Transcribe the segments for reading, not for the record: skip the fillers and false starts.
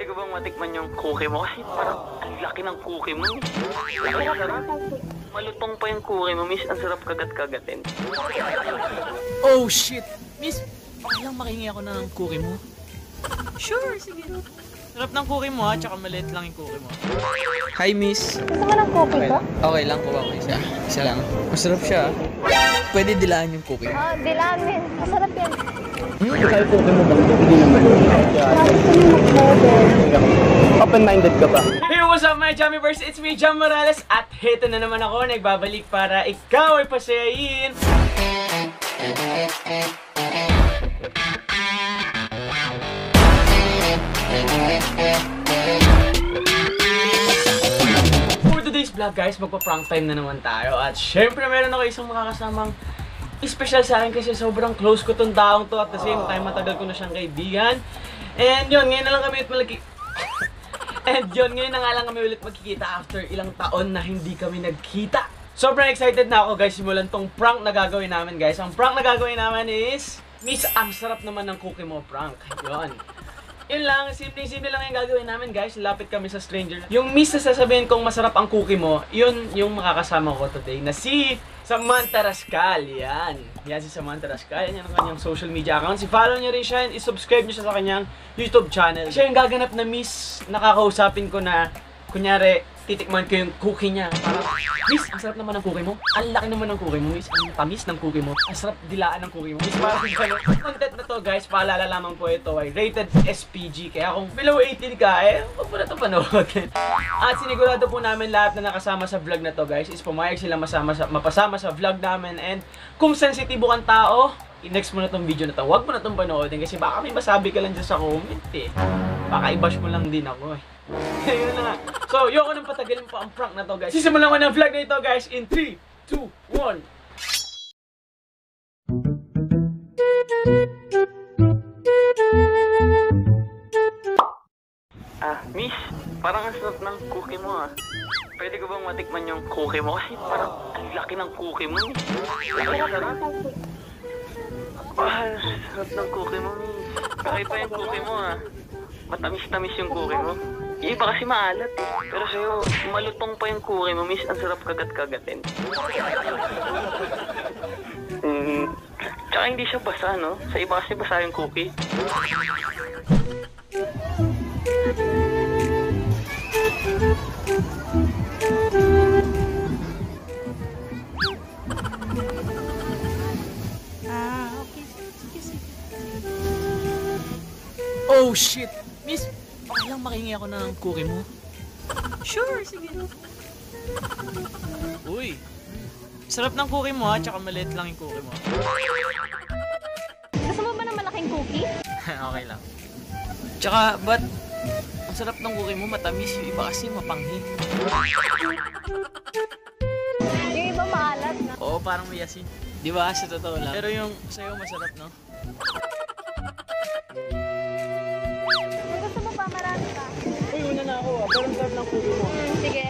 Pwede ko bang matikman yung cookie mo? Kasi parang ang laki ng cookie mo. Malutong pa yung cookie mo, miss. Ang sarap kagat-kagatin. Oh shit! Miss, okay lang makingi ako ng cookie mo? Sure, sige. Sarap ng cookie mo ha, tsaka maliit lang yung cookie mo. Hi miss. Gusto mo ng cookie ko? Okay lang, kuha ko isa. Isa lang. Masarap siya. Pwede dilaan yung cookie. Ah, dilaan din. Masarap yan. Kaya cookie mo bang? Hindi naman. Open-minded ka ba? Hey, what's up my Jammyverse? It's me, Jam Morales. At heto na naman ako, nagbabalik para ikaw ay pasayain. For today's vlog guys, magpa-prank time na naman tayo. At syempre meron ako isang makakasamang special sa akin kasi sobrang close ko tong taong to. At the same time, matagal ko na siyang kaibigan. And yun, ngayon na lang kami ngayon na nga lang kami ulit magkikita after ilang taon na hindi kami nagkita. Sobrang excited na ako guys, simulan tong prank na gagawin namin guys. Ang prank na gagawin namin is, Miss, ang sarap naman ng cookie mo prank. Yun. Yun lang, simple lang yung gagawin namin guys. Lapit kami sa stranger. Yung miss na sasabihin kong masarap ang cookie mo, yun yung makakasama ko today na si Samantha Rascal. Yan si Samantha Rascal. Yan ang kanyang social media account. I-follow niyo rin siya and i-subscribe niyo siya sa kanyang YouTube channel. Siya yung gaganap na miss na kakausapin ko na kunyari titikman ko yung cookie niya. Parang, miss, ang sarap naman ng cookie mo. Ang laki naman ng cookie mo, miss. Ang tamis ng cookie mo. Ang sarap dilaan ng cookie mo. Miss, parang gano'n. Content na to, guys. Paalala lamang po ito ay rated SPG. Kaya kung below 18 ka, huwag mo na ito panood. At sinigurado po namin lahat na nakasama sa vlog na to, guys, is pumayag sila mapasama sa vlog namin. And kung sensitibo kang tao, next mo na tong video na to. Huwag mo na itong panoodin kasi baka may masabi ka lang dyan sa comment eh. Baka i-bash mo lang din ako eh. Yun na. So, yoko nang patagalin pa ang prank na to guys. Sisimulan ko ng vlog na ito guys in 3, 2, 1. Miss, parang ang sarap ng cookie mo Pwede ko bang matikman yung cookie mo? Kasi parang ang laki ng cookie mo. Sarap ng cookie mo, miss. Kakaiba yung cookie mo Matamis-tamis yung cookie mo. Yung iba kasi maalat eh. Pero sa'yo, malutong pa yung cookie mo, miss. Ang sarap kagat-kagatin. Tsaka hindi siya basa, no? Sa iba kasi basa yung cookie. Oh shit! Miss, okay lang makingi ako ng cookie mo? Sure, sige. Uy! Sarap ng cookie mo tsaka maliit lang yung cookie mo. Gusto mo ba ng malaking cookie? Okay lang. Tsaka, ba't ang sarap ng cookie mo, matamis. Yung iba kasi mapanghi. Yung iba maalat na. Oo, parang may asin. Di ba? Sa totoo lang. Pero yung sa'yo masarap, no? Gusto mo pa, marami pa. Uy, una na ako Pero ang sarap ng cookie mo. Sige.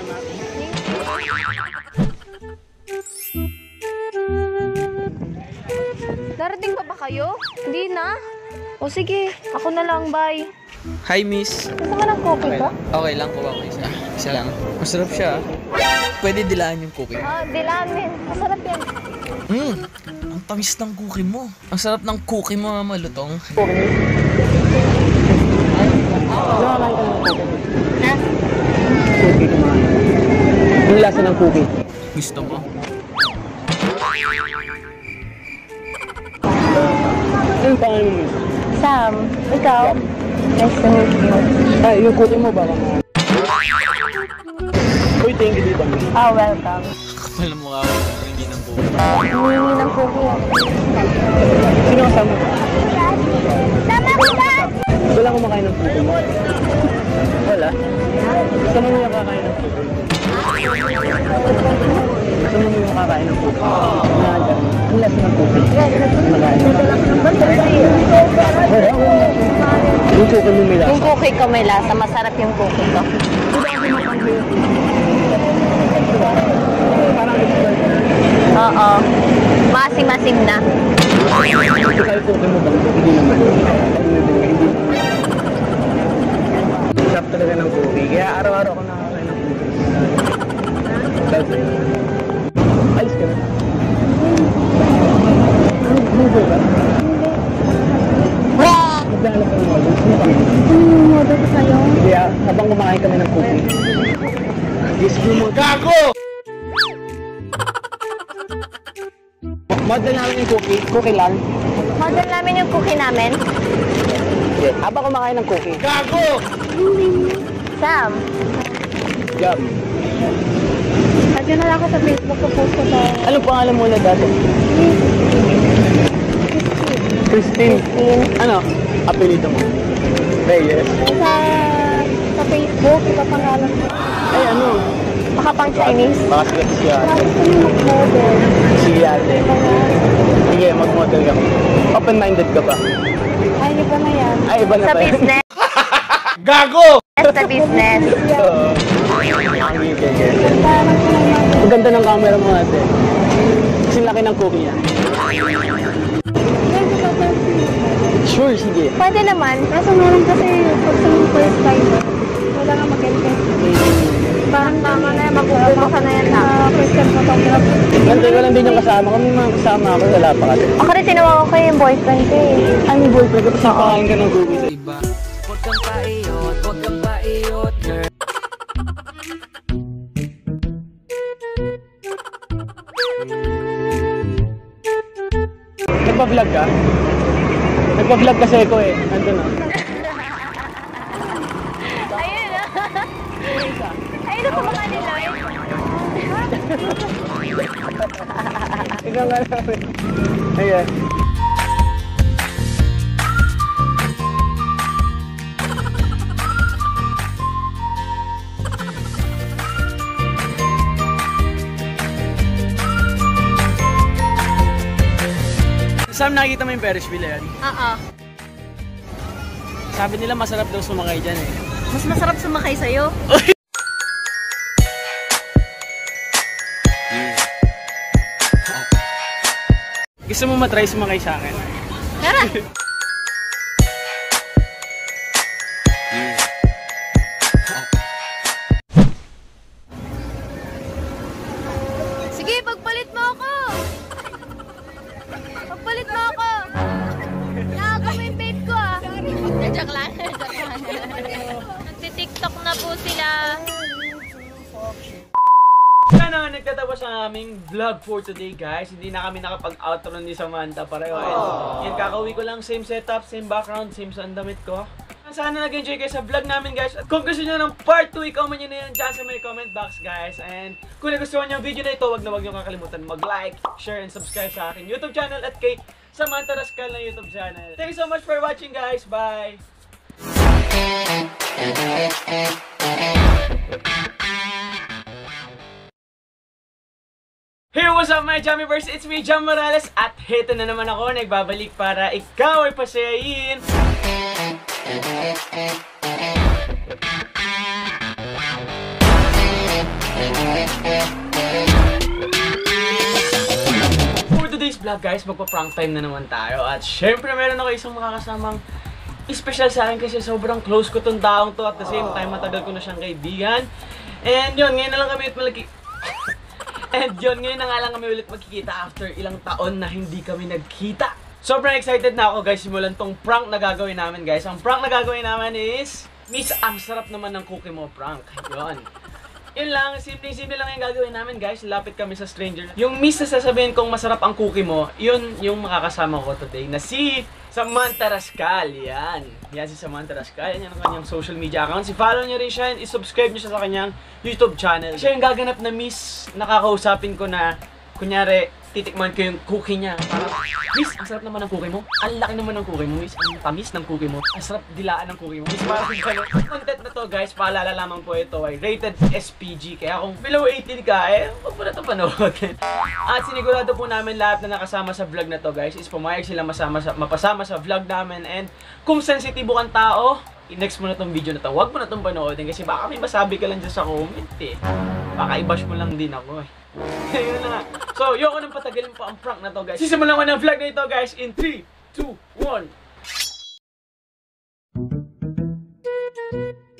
Darating pa ba kayo? Hindi na. O sige, ako na lang, bye. Hi, miss. Gusto mo ng cookie ko? Okay lang, kuha ko isa. Isa lang. Masarap siya. Pwede dilaan yung cookie. Ah, dilaan din. Masarap yan. Ang tamis ng cookie mo. Ang sarap ng cookie mo, malutong. Cookie? Nakakain ka ng cookie. Cookie kumain. Yung lasa ng cookie. Gusto mo? Anong pangalan mo, miss? Sam, ikaw? Nice to meet you. Ay, yung cookie mo baka mo. Uy, thank you dito, miss. Ah, welcome. Kapal na mukha ko kung hindi ng cookie. Humingi ng cookie ako. Sino kasama mo? Sama ko ba? Wala kumakain ng cookie mo. Wala? Gusto mo yung kakain ng cookie? Gusto mo yung kakain ng cookie? Ang lasa ng cookie. Yung cookie mo may lasa. Yung cookie ko may lasa. Masarap yung cookie ko. Oo. Masim-masim na. Kaya cookie mo bang? Hindi naman. Kaya araw-araw ako nakakain ng cookies. Dahil sa'yo. Alis ka na. Google ba? Maglalap ka ng models. Model ko sa'yo. Sige habang kumakain kami ng cookies. Yes, mo. Gago! Model namin yung cookie. Cookie lang. Model namin yung cookie namin. Yeah. Habang kumakain ng cookie. Gago! Sam, Gab. lagyan na lang ako sa Facebook ko post ko sa... Anong pangalan mo na dati? Christine. Ano? Apelido mo? Reyes. Sa Facebook, iba pangalan ko. Ay, ano? Baka pang Chinese. Baka sikat siya. Bakit ko yung mag-model? Sige ate. Sige, mag-model ka. Open-minded ka pa. Ay, iba na yan. Ay, iba na Sa ba yan? business. Gago! Sa business. Oo. Ang ganda ng camera mo ate. Kasi laki ng cookie niya. Sure, sige. Pwede naman. Kaso meron kasi pag sa first time, wala nga mag-invest. Parang tama na yan, mag-uubos ka na yan na. First time photograph. Ganda ko lang din yung kasama. Kami mga kasama ako, wala pa kasi. Ako rin tinawa ko yung boyfriend ko eh. Ay, may boyfriend ka, tapos nakakain ka ng cookies. Huwag kang paiot, girl. Nagpa-vlog ka? Nagpa-vlog kasi ako eh. Nandun na. Ayun na. Ayun na kumaka nila. Ikaw nga namin. Ayan. Sam, nakikita mo yung Ferris wheel yan? Oo. Sabi nila masarap daw sumakay dyan eh. Mas masarap sumakay sa'yo. Gusto mo matry sumakay sa akin? Tara! Sige, pagpalit mo ako! Pagpalit mo ako! Nakaka mo yung babe ko ah! Joke lang, joke lang. Nagtitiktok na po sila. Sana nga nagtatapos ang aming vlog for today guys. Hindi na kami nakapag-outro ni Samantha pareho. Yan, kakauwi ko lang, same setup, same background, same sandamit ko. Sana nag-enjoy kayo sa vlog namin guys. At kung gusto nyo ng part 2, i-comment nyo na yan dyan sa may comment box guys. And kung nagustuhan nyo ang video na ito, wag na wag nyo kakalimutan mag-like, share, and subscribe sa aking YouTube channel at kay Samantha Rascal na YouTube channel. Thank you so much for watching guys. Bye! Hey, what's up my Jammyverse? It's me, Jam Morales. At heto na naman ako, nagbabalik para ikaw ay pasayain. For today's vlog guys, magpa-prank time na naman tayo. At syempre meron ako isang makakasamang special sa akin kasi sobrang close ko tong taong to. At the same time, matagal ko na siyang kaibigan. And yun, ngayon na lang kami ngayon na nga lang kami ulit magkikita after ilang taon na hindi kami nagkita. Sobrang excited na ako guys, simulan tong prank na gagawin namin guys. Ang prank na gagawin namin is, Miss, ang sarap naman ng cookie mo prank. Yun. Yun lang, simple lang yung gagawin namin guys. Lapit kami sa stranger. Yung Miss na sasabihin kong masarap ang cookie mo, yun yung makakasama ko today na si Samantha Rascal. Yan si Samantha Rascal. Yan ang kanyang social media account. I-follow niyo rin siya and i-subscribe niyo siya sa kanyang YouTube channel. Siya yung gaganap na Miss na kakausapin ko na, kunyari, titikman ko yung cookie niya. Parang, Miss, ang sarap naman ng cookie mo. Ang laki naman ng cookie mo, Miss. Ang tamis ng cookie mo. Ang sarap dilaan ng cookie mo. Miss, parang gano'n. Content na to, guys. Paalala lamang po ito ay rated SPG. Kaya kung below 18 ka, huwag mo na ito panoodin. At sinigurado po namin lahat na nakasama sa vlog na to, guys, is pumayag sila mapasama sa vlog namin. And kung sensitibo kang tao, next mo na tong video na to. Huwag mo na itong panoodin kasi baka may masabi ka lang dyan sa comment eh. Baka i-bash mo lang din ako eh. Yun na nga. So, yoko nang patagalin pa ang prank na to guys. Sisimulan ko ng vlog na ito guys in 3, 2, 1.